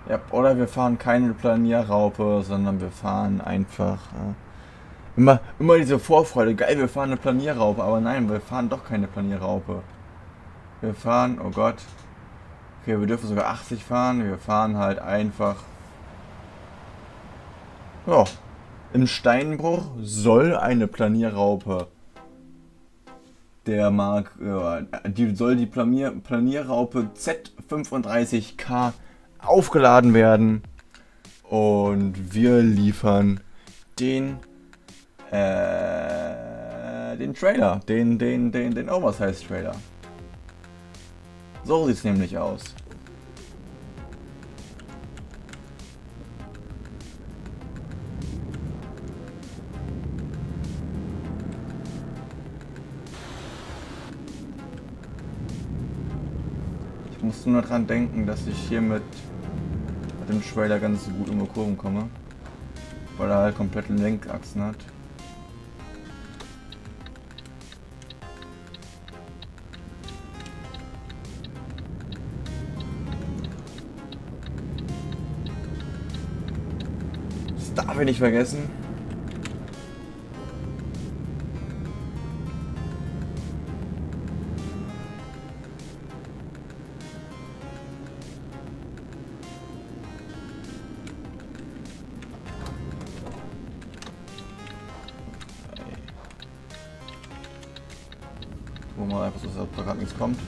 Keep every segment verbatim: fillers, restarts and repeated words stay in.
Ja, oder wir fahren keine Planierraupe, sondern wir fahren einfach. Äh, immer, immer diese Vorfreude. Geil, wir fahren eine Planierraupe. Aber nein, wir fahren doch keine Planierraupe. Wir fahren, oh Gott. Okay, wir dürfen sogar achtzig fahren. Wir fahren halt einfach. Ja, im Steinbruch soll eine Planierraupe. Der mag, ja, die soll die Planier, Planierraupe Z fünfunddreißig K aufgeladen werden. Und wir liefern den, äh, den Trailer, den, den, den, den Oversize-Trailer. So sieht's nämlich aus. Ich muss nur daran denken, dass ich hier mit dem Trailer ganz gut um die Kurven komme, weil er halt komplett Lenkachsen hat. Das darf ich nicht vergessen. Wo man einfach so, dass da gerade nichts kommt.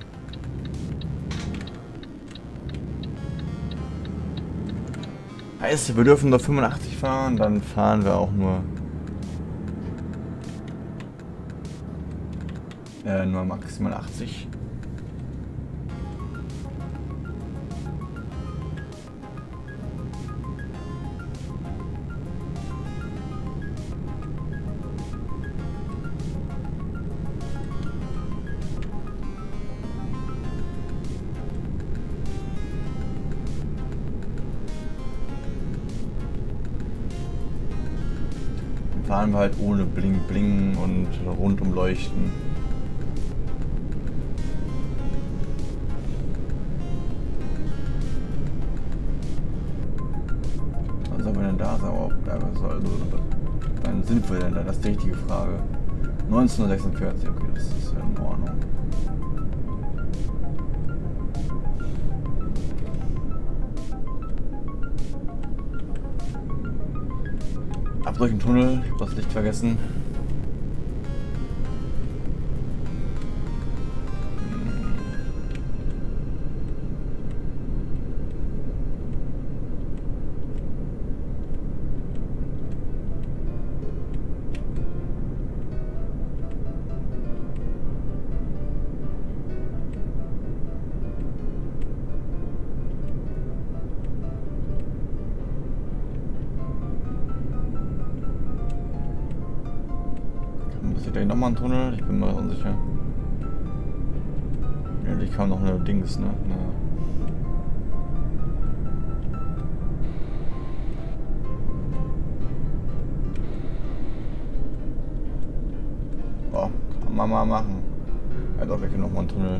Heißt, wir dürfen nur fünfundachtzig fahren, dann fahren wir auch nur äh, nur maximal achtzig. Fahren wir halt ohne Bling Bling und rundum leuchten. Was soll man denn da sein? Oh, also, wann sind wir denn da? Das ist die richtige Frage. neunzehnhundertsechsundvierzig, okay, das ist ja in Ordnung. Ab durch den Tunnel, ich hab das Licht vergessen. Ist gleich nochmal ein Tunnel? Ich bin mir unsicher. Ja, ich kam noch eine Dings, ne? Eine oh, kann man mal machen. Ja doch, wir können nochmal einen Tunnel.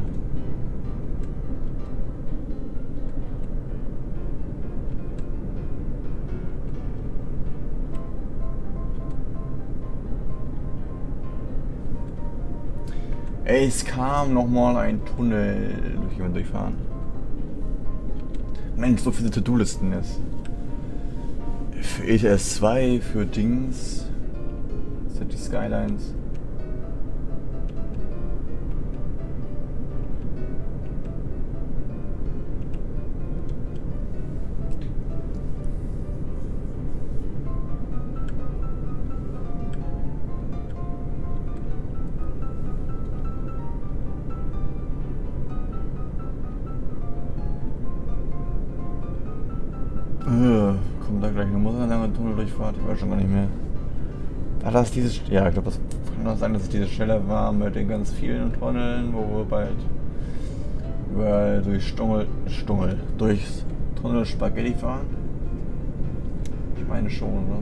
Ey, es kam nochmal ein Tunnel, durch den wir durchfahren. Mensch, so viele To-Do-Listen jetzt. Für E T S zwei, für Dings. City Skylines. Äh, kommt da gleich eine muss eine lange Tunneldurchfahrt? Ich weiß schon gar nicht mehr. War das dieses... Ja, ich glaube, das kann auch sein, dass es diese Stelle war mit den ganz vielen Tunneln, wo wir bald überall durch Stungel... Stungel... durchs Tunnel Spaghetti fahren? Ich meine schon, oder?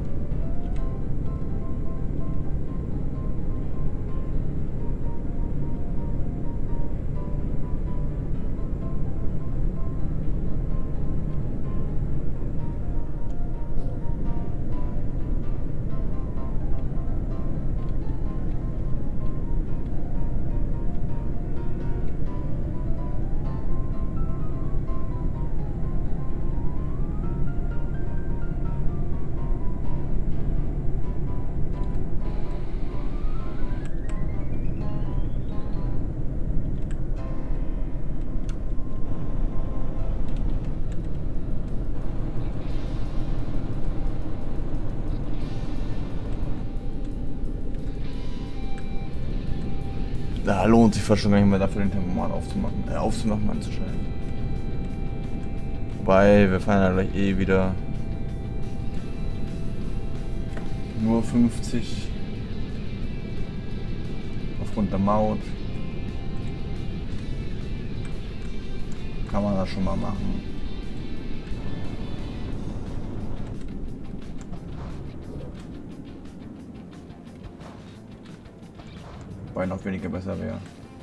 Da lohnt sich fast schon gar nicht mehr dafür, den Tempomat aufzumachen, äh, aufzumachen, anzuschalten. Wobei, wir fahren ja gleich eh wieder nur fünfzig aufgrund der Maut. Kann man das schon mal machen. Wobei noch weniger besser wäre.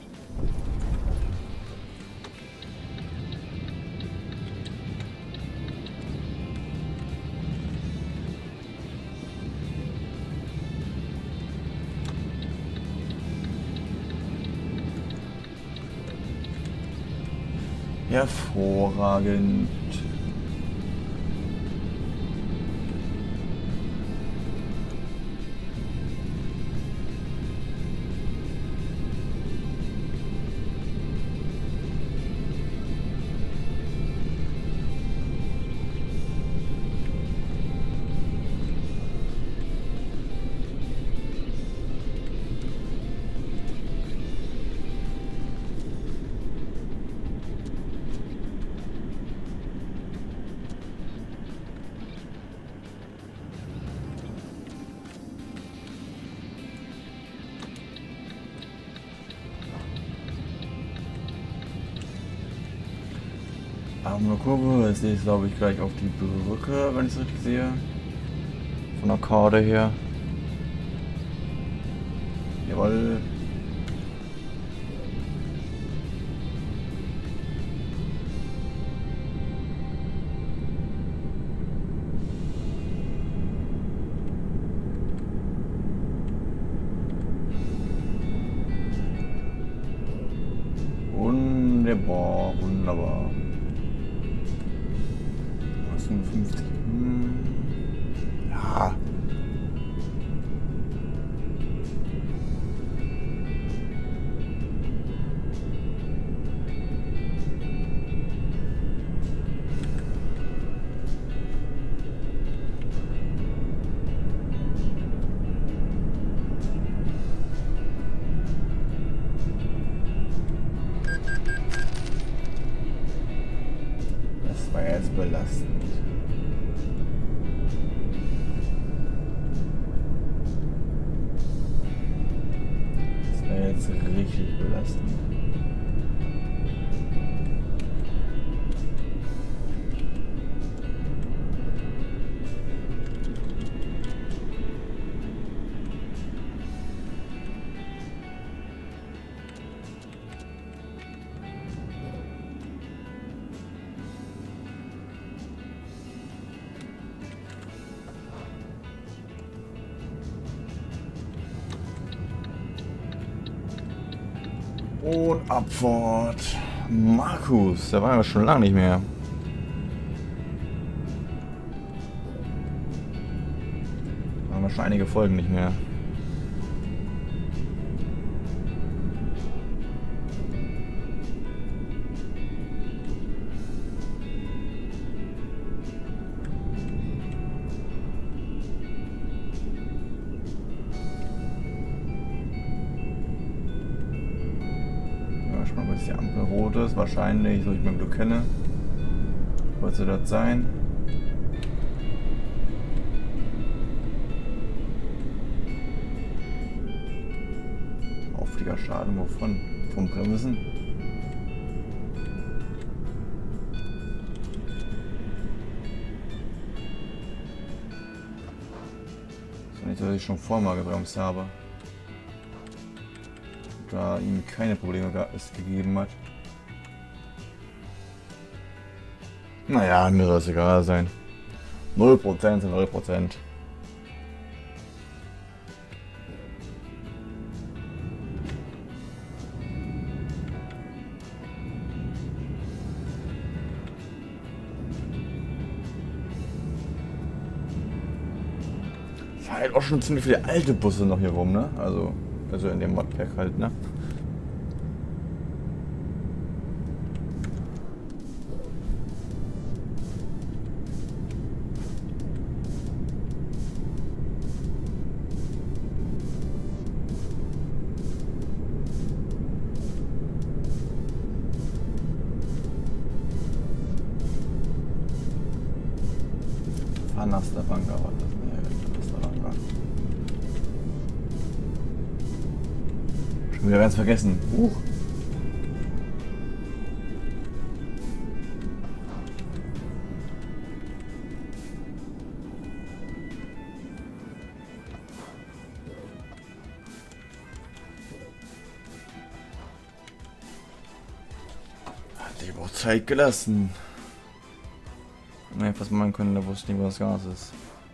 Hervorragend. Eine Kurve, jetzt sehe ich glaube ich gleich auf die Brücke, wenn ich es richtig sehe. Von der Karte her. Jawohl. Wunderbar, wunderbar. fünfzig. Hm. Ja. Das war jetzt belastend. Jetzt richtig belastend. Und Abfahrt. Markus, der war ja schon lange nicht mehr. Da haben wir schon einige Folgen nicht mehr. Bis die Ampel rot ist, wahrscheinlich, so ich mein Glück kenne. Sollte das sein? Auflieger Schaden, wovon? Vom Bremsen? So nicht, dass ich schon vorher mal gebremst habe. Da ihm keine Probleme es gegeben hat. Naja, mir soll es egal sein. null Prozent sind null Prozent. Es halt auch schon ziemlich viele alte Busse noch hier rum, ne? Also, also in dem Modpack halt, ne? Naster Bank, aber das nee, Naster Bank. Schon wieder ganz vergessen. Huch. Hat sich aber auch Zeit gelassen. Ne, was machen können, da wusste ich nicht, was Gas ist.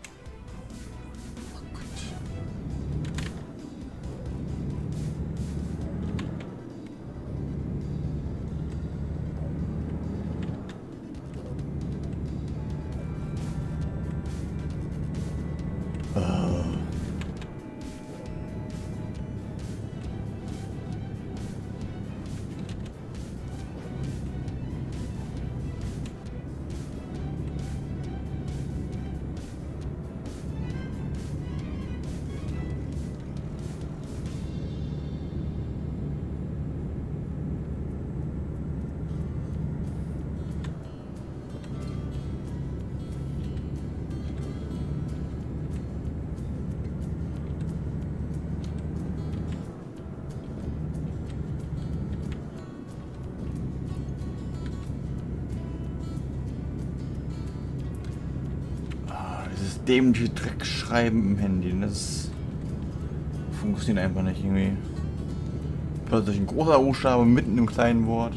Dämliche Dreckschreiben im Handy, das funktioniert einfach nicht irgendwie. Plötzlich ein großer Buchstabe mitten im kleinen Wort.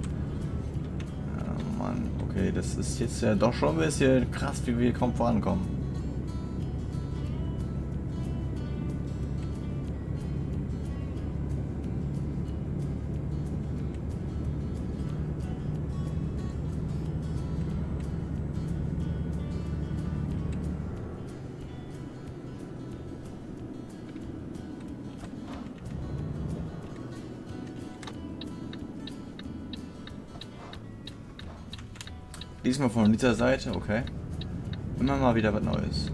Ja, Mann, okay, das ist jetzt ja doch schon ein bisschen krass, wie wir kaum vorankommen. Diesmal von dieser Seite, okay. Immer mal wieder was Neues.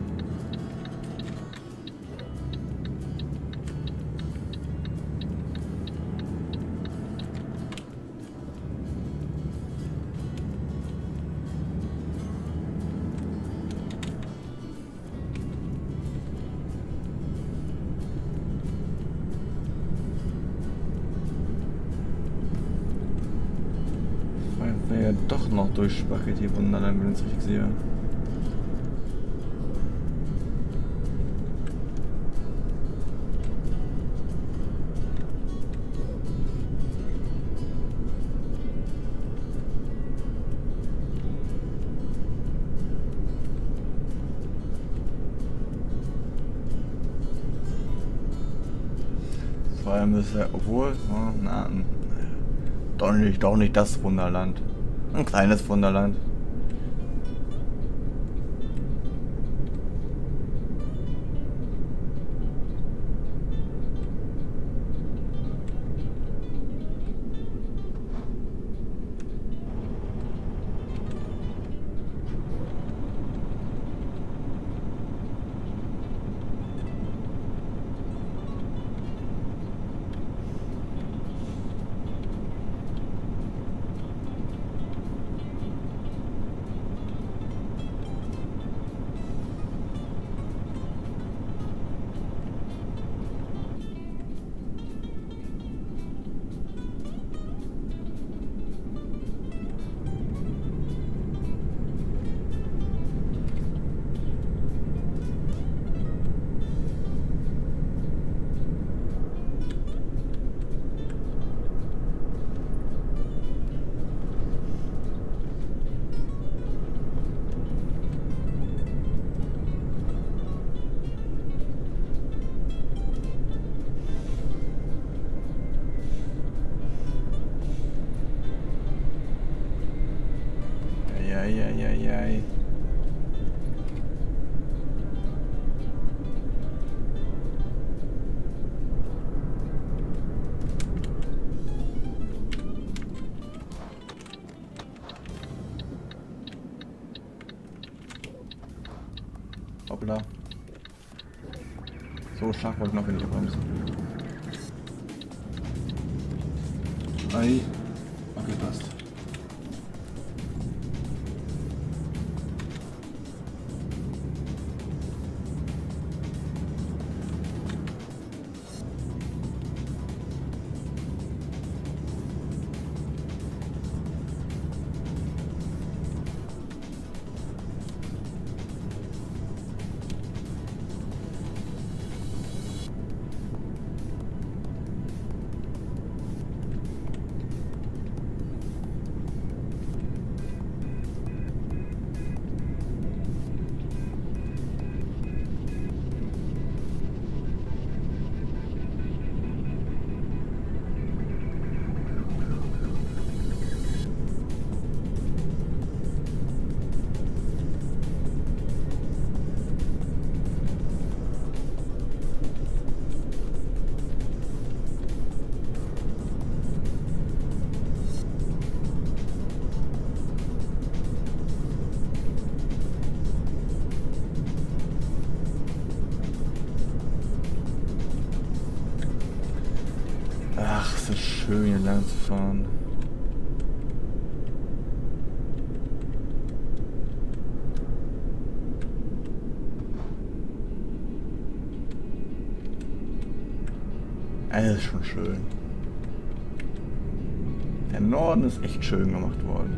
Ja, doch noch durch Spaghetti Wunderland, wenn ich es richtig sehe. Vor allem ist ja, obwohl, na, doch nicht, doch nicht das Wunderland. Ein kleines Wunderland. Eieieiei. Hoppla. So stark wollte ich noch nicht bremsen. Ei. Okay, passt. Ach, ist das schön, hier lang zu fahren. Alles schon schön. Der Norden ist echt schön gemacht worden.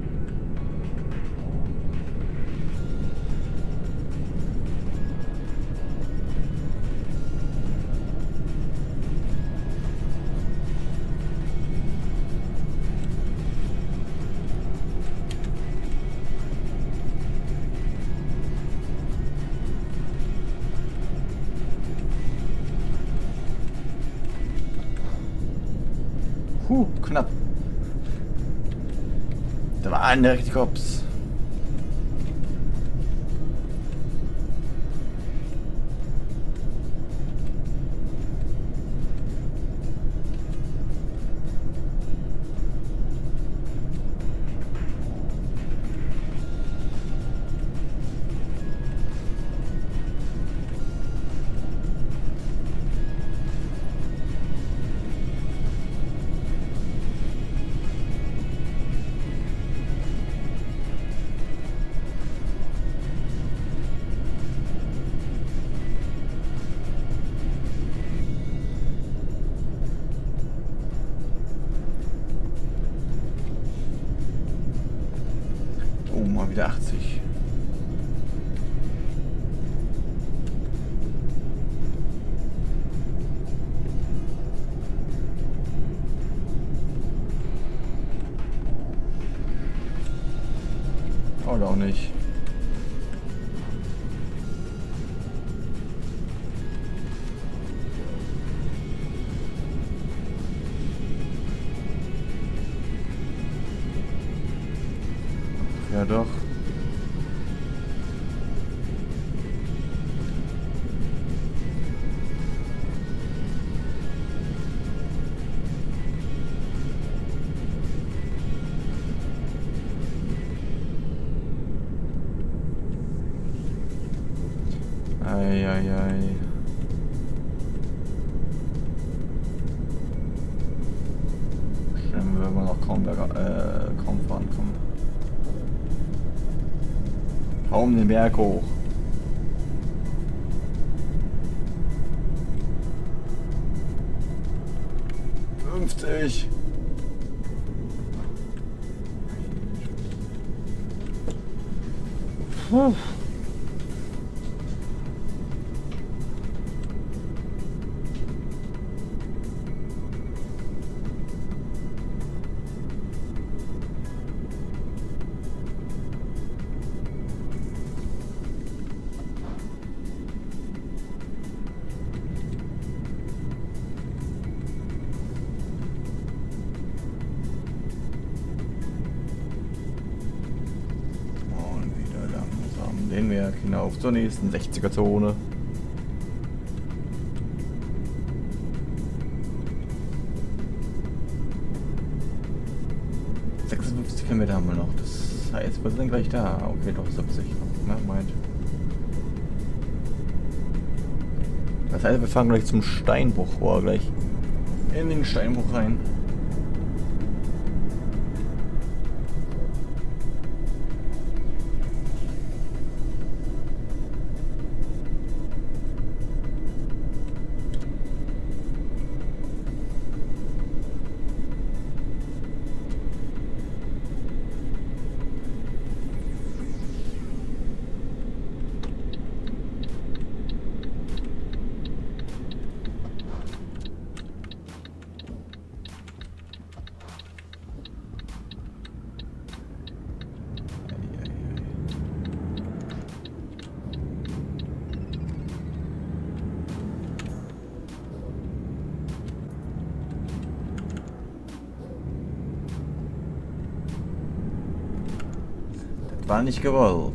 Huh, knapp. Da war einer richtig hops. Mal wieder achtzig. Oder auch nicht. Ja doch. Ei, ei, ei. Stimmt, wenn wir noch kaum, berg, äh, kaum fahren kommen. Kaum den Berg hoch. fünfzig. Puh. Den Berg hinauf zur nächsten sechziger Zone. sechsundfünfzig Kilometer haben wir noch. Das heißt, wir sind gleich da. Okay, doch siebzig. Ja, meint. Das heißt, wir fahren gleich zum Steinbruch vor, gleich in den Steinbruch rein. War nicht gewollt.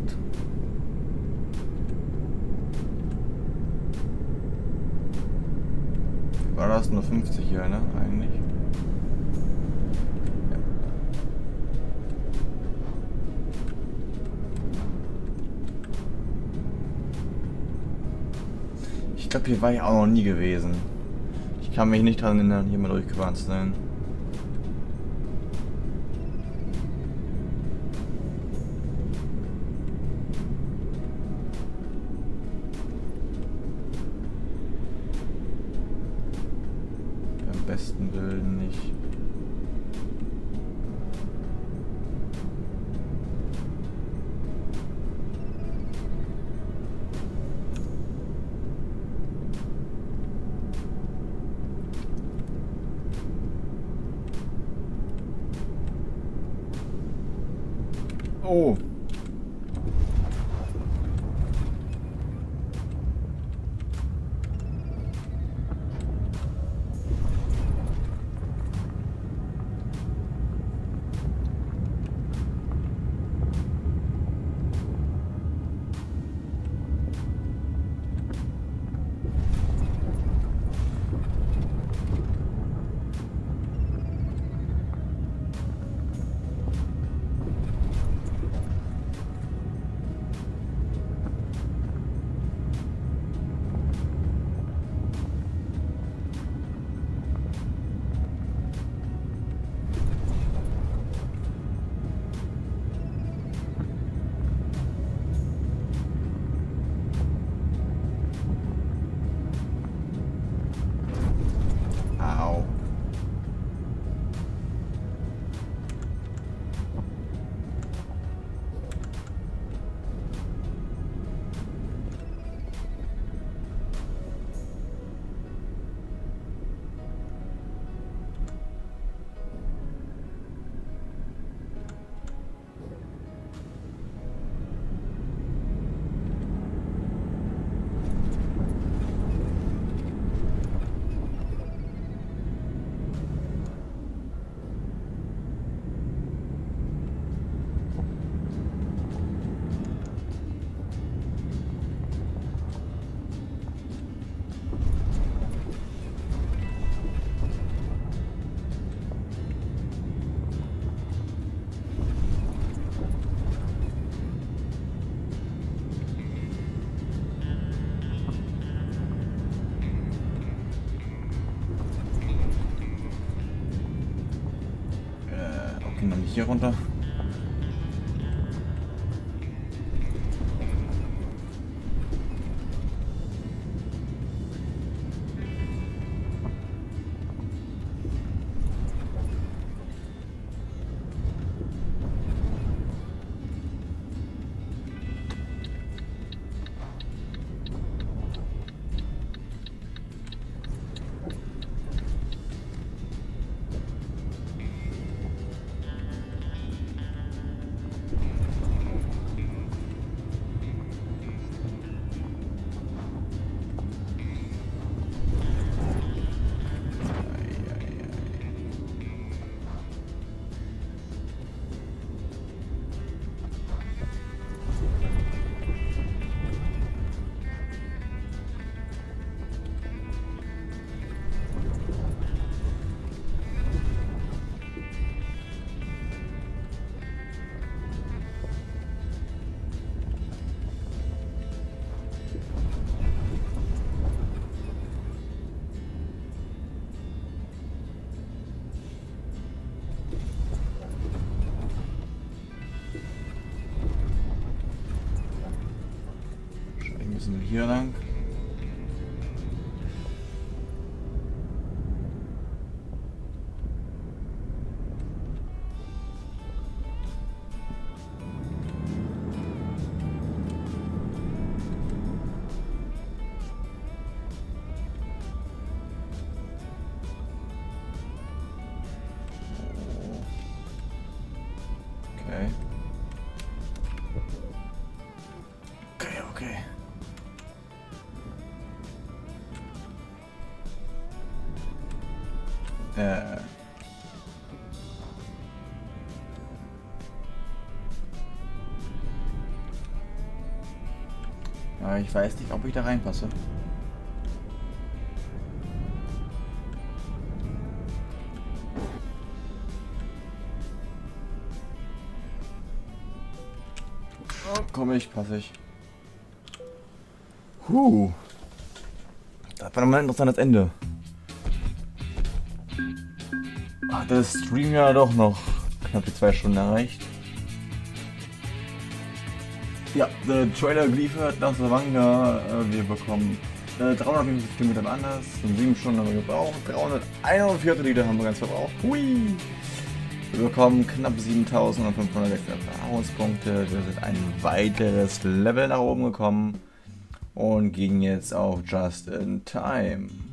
War das nur fünfzig hier, ne? Eigentlich. Ja. Ich glaube, hier war ich auch noch nie gewesen. Ich kann mich nicht dran erinnern, hier mal durchgefahren zu sein. Beim besten Willen nicht. Oh. Noch nicht hier runter. Müssen wir hier lang? Okay. Okay, okay. Äh. Aber ich weiß nicht, ob ich da reinpasse. Oh, komm ich, passe ich. Huh. Das war nochmal ein interessantes Ende. hat der Stream ja doch noch knapp die zwei Stunden erreicht. Ja, der Trailer geliefert nach Savanga. Wir bekommen äh, dreihundertfünfzig Kilometer anders. sieben Stunden haben wir gebraucht. dreihunderteinundvierzig Liter haben wir ganz verbraucht. Hui! Wir bekommen knapp siebentausendfünfhundert Erfahrungspunkte. Wir sind ein weiteres Level nach oben gekommen und gehen jetzt auf Just in Time.